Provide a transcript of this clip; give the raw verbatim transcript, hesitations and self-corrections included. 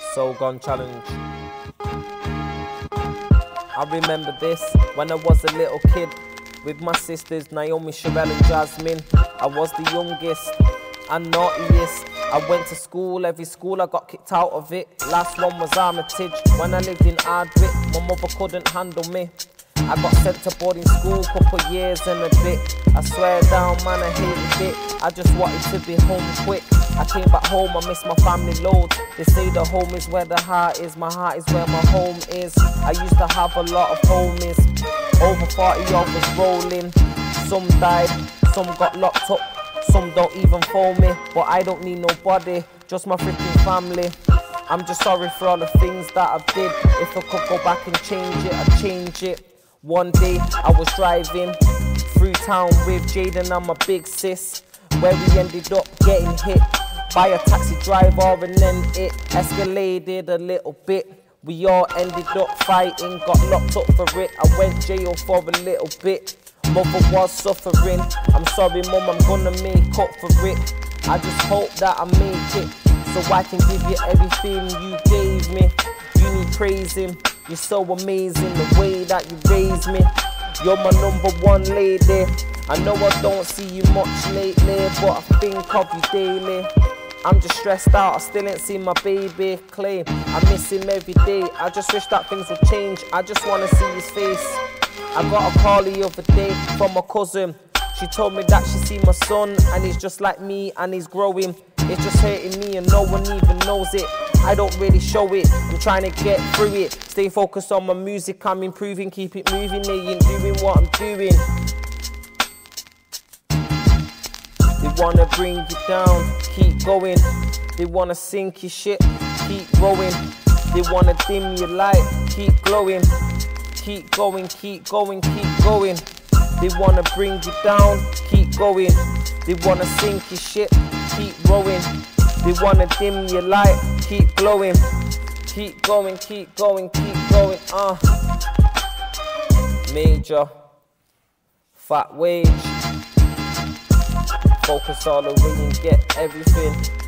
Soul Gun Challenge. I remember this when I was a little kid with my sisters Naomi, Sherelle and Jasmine. I was the youngest and naughtiest. I went to school, every school I got kicked out of it. Last one was Armitage, when I lived in Ardwick. My mother couldn't handle me. I got sent to boarding school, couple years and a bit. I swear down, man, I hated it. I just wanted to be home quick. I came back home, I miss my family loads. They say the home is where the heart is. My heart is where my home is. I used to have a lot of homies. Over forty of us rolling. Some died, some got locked up. Some don't even phone me. But I don't need nobody, just my freaking family. I'm just sorry for all the things that I did. If I could go back and change it, I'd change it. One day I was driving through town with Jaden and my big sis, where we ended up getting hit by a taxi driver, and then it escalated a little bit. We all ended up fighting, got locked up for it. I went jail for a little bit. Mother was suffering. I'm sorry mum, I'm gonna make up for it. I just hope that I make it, so I can give you everything you gave me. You need praising, you're so amazing, the way that you raised me. You're my number one lady. I know I don't see you much lately, but I think of you daily. I'm just stressed out, I still ain't seen my baby Clay. I miss him every day, I just wish that things would change. I just wanna see his face. I got a call the other day from my cousin. She told me that she seen my son and he's just like me and he's growing. It's just hurting me and no one even knows it. I don't really show it, I'm trying to get through it. Stay focused on my music, I'm improving, keep it moving. They ain't doing what I'm doing. They wanna bring you down, keep going. They wanna sink your ship, keep rowing. They wanna dim your light, keep glowing. Keep going, keep going, keep going. They wanna bring you down, keep going. They wanna sink your ship, keep rowing. They wanna dim your light, keep glowing. Keep going, keep going, keep going, uh. Major, fat wage. Focus all the way and get everything.